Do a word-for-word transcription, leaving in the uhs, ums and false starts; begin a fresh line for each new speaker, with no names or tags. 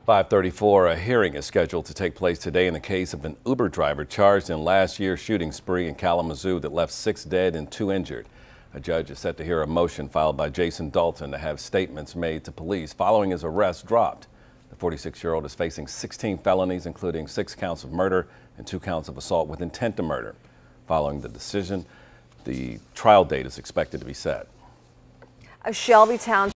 five thirty-four, a hearing is scheduled to take place today in the case of an Uber driver charged in last year's shooting spree in Kalamazoo that left six dead and two injured. A judge is set to hear a motion filed by Jason Dalton to have statements made to police following his arrest dropped. The forty-six-year-old is facing sixteen felonies, including six counts of murder and two counts of assault with intent to murder. Following the decision, the trial date is expected to be set.
A Shelbytown